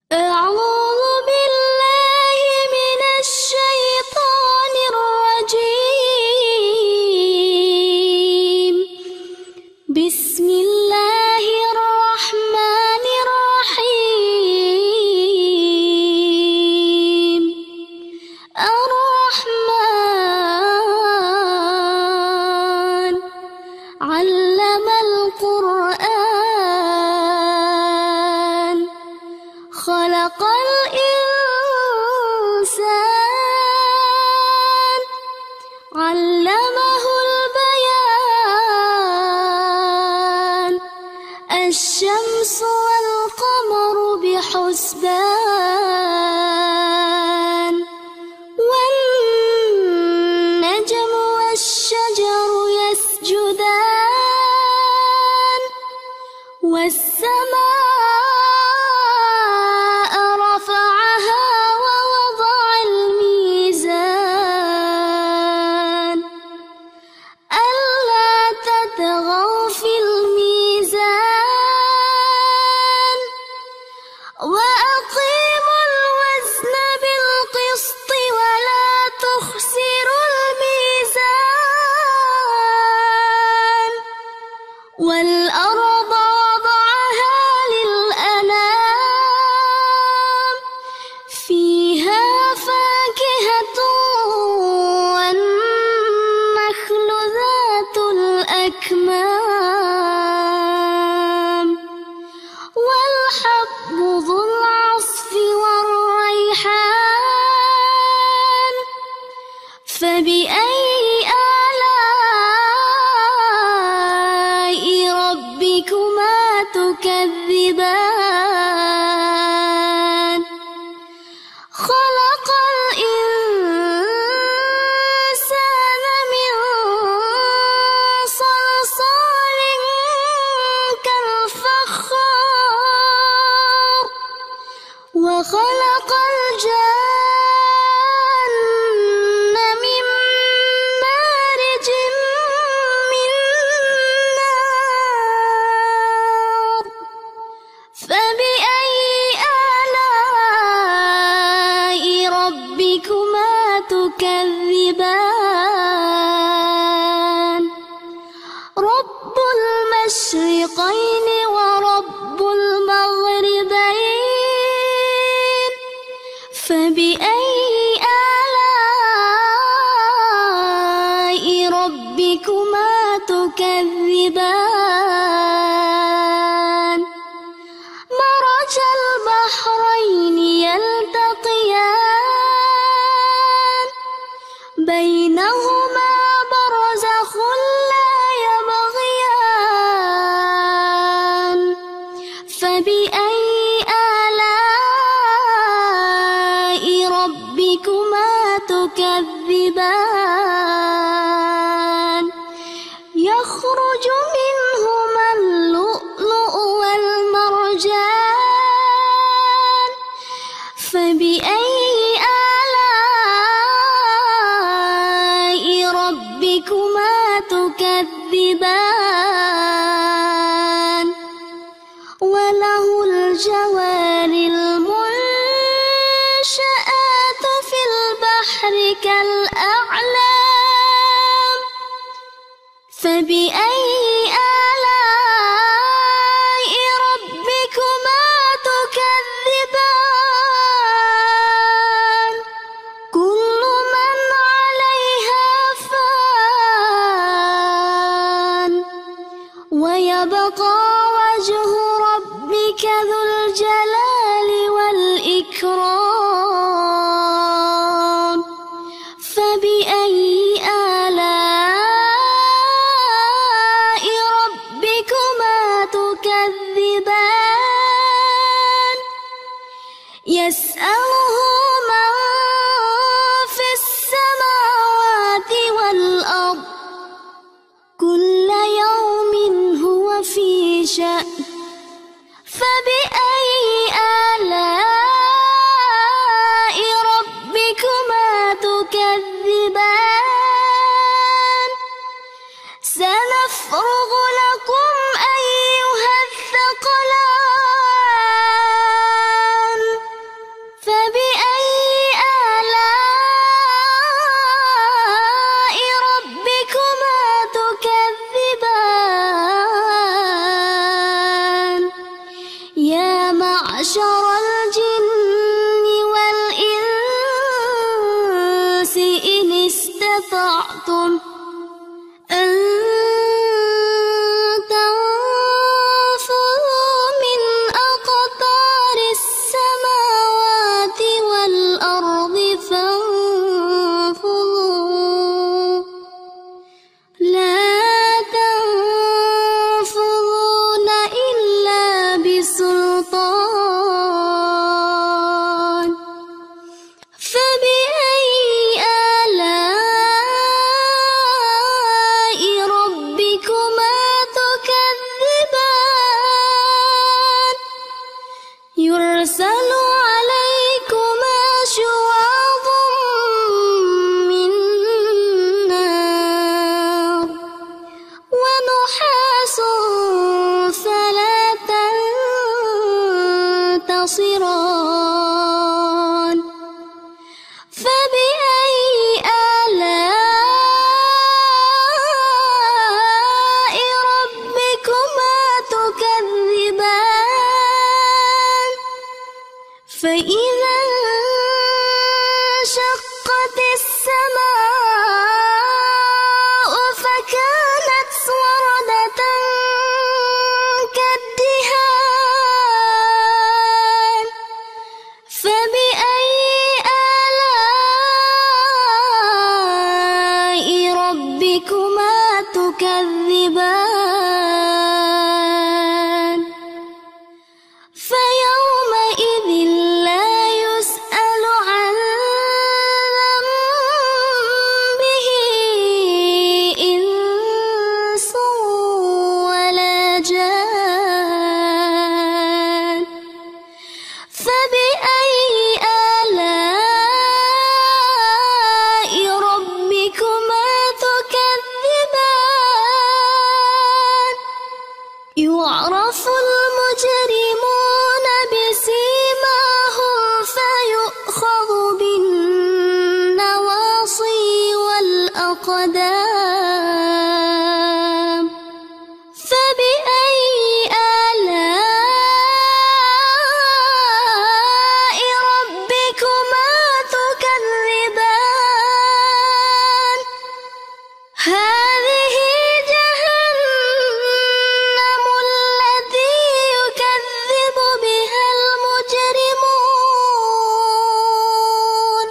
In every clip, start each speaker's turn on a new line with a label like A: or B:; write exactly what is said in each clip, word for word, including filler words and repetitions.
A: أعوذ بالله من الشيطان الرجيم. بسم الله الرحمن الرحيم. الرحمن علم القرآن خلق الإنسان علمه البيان. الشمس والقمر بحسبان والنجم والشجر يسجدان والسماء رفعها ووضع الميزان ألا تطغوا في الميزان وأقيموا الوزن بالقسط ولا تخسروا الميزان. والأرض وضعها للأنام فيها فاكهة والنخل ذات الأكمام والحب ذو العصف والريحان. فبأي آلاء ربكما تكذبان؟ خلق الإنسان من صلصال كالفخار وخلق الجن من مارج من نار. فبأي آلاء ربكما تكذبان؟ رب المشرقين ورب المغربين. فبأي آلاء ربكما تكذبان؟ مرج البحرين يلتقيان بينهما برزخ لا يبغيان. فبأي آلاء ربكما تكذبان؟ يخرج منهما اللؤلؤ والمرجان. فبأي آلاء ربكما تكذبان؟ وله الجوار المنشآت في البحر كالأعلام. فبأي آلاء ربكما تكذبان؟ كل من عليها فان ويبقى وجه ربك ذو الجلال والإكرام. فبأي آلاء ربكما تكذبان؟ يسأله من في السماوات والأرض كل يوم هو في شأن. فبأي آلاء ربكما تكذبان؟ سنفرغ لكم أيها الثقلان معشر الجن والإنس إن استطعتم أن تنفذوا من أقطار السماوات والأرض فانفذوا لا تنفذون إلا بسلطان فبأي آلاء ربكما تكذبان يرسل عليكما شواظ من نار ونحاس فلا تنتصران فبأي آلاء ربكما تكذبان فإذا انشقت السماء فكانت وردة كالدهان فبأي آلاء ربكما تكذبان فيومئذ لا يسأل عن ذنبه إنس ولا جان فبأي آلاء ربكما تكذبان يعرف المجرمون بسيماهم فيؤخذ بالنواصي والأقدام فبأي آلاء ربكما تكذبان هذه جهنم التي يكذب بها المجرمون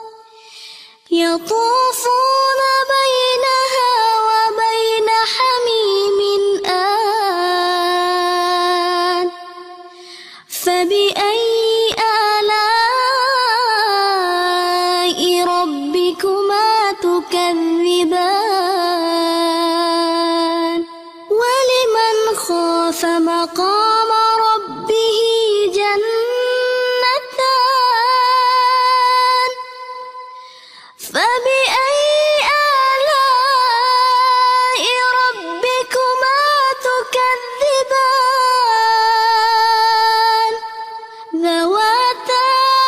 A: يطوفون بينها وبين حميم آن فبأي آلاء ربكما تكذبان ولمن خاف مقام ربه جنتان فبأي آلاء ربكما تكذبان ذواتا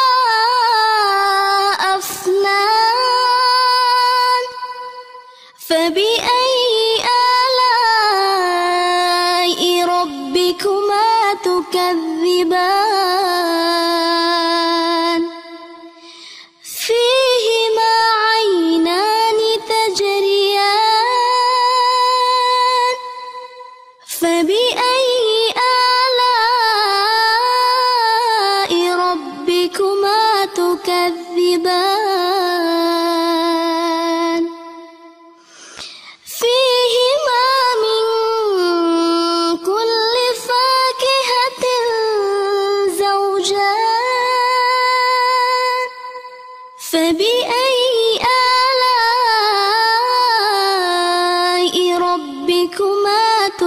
A: أفنان فبأي آلاء ربكما تكذبان فيهما عينان تجريان فبأي آلاء ربكما تكذبان فيهما من كل فاكهة زوجان فبأي آلاء ربكما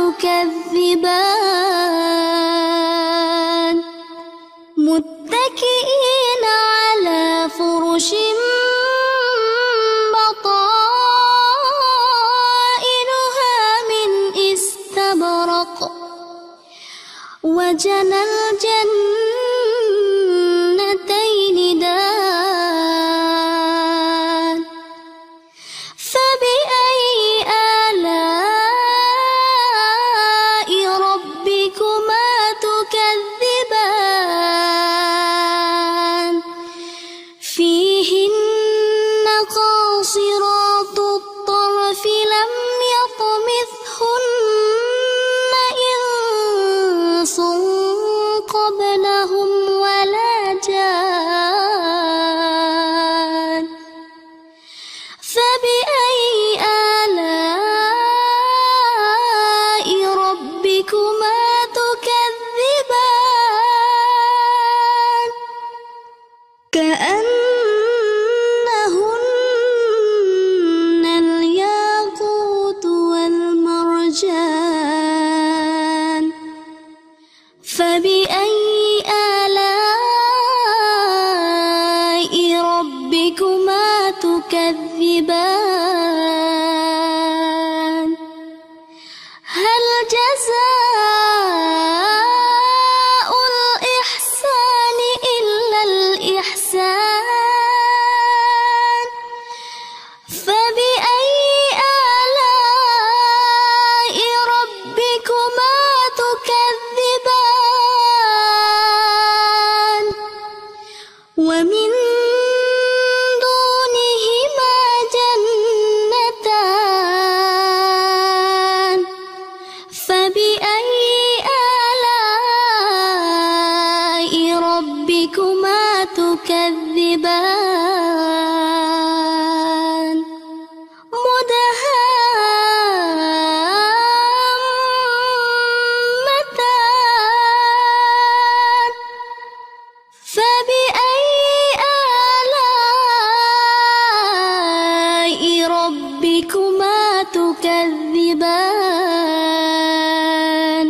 A: تكذبان متكئين على فرش بطائنها من استبرق وجنى الجنتين دان فبأي آلاء ربكما تكذبان ربكما تكذبان مدهامتان فبأي آلاء ربكما تكذبان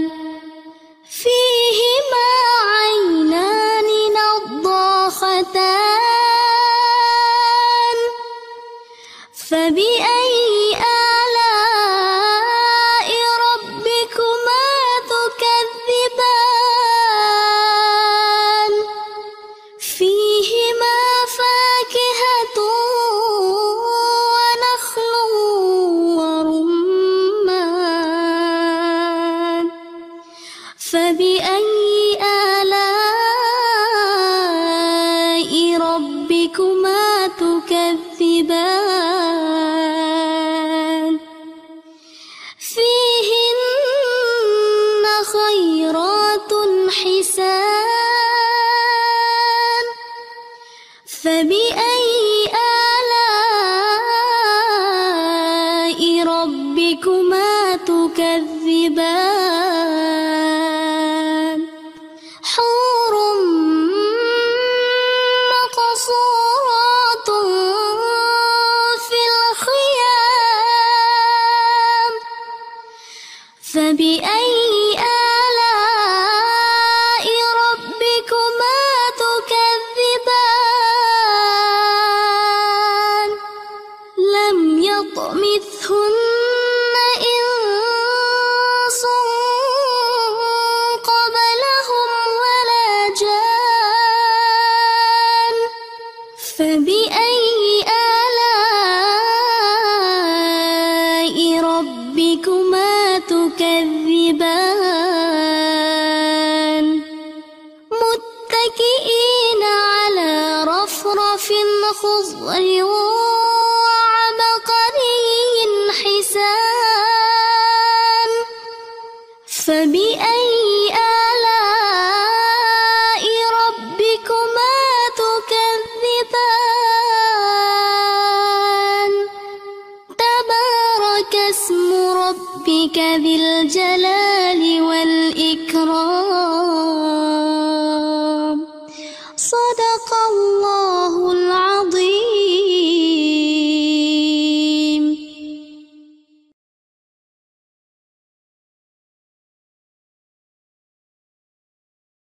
A: فيهما عينان نضاختان فبأي آلاء ربكما تكذبان فيهما فاكهة ونخل ورمان فبأي آلاء ربكما تكذبان فيهن خيرات حسان فبأي آلاء ربكما تكذبان حور مقصورات في الخيام فبأي آلاء ربكما تكذبان لم يطمثهن إنس قبلهم ولا جان فبأي آلاء ربكما تكذبان متكئين على رفرف خضر وعبقري حسان فبأي آلاء ربكما تكذبان تبارك اسم ربك ذي الجلال والإكرام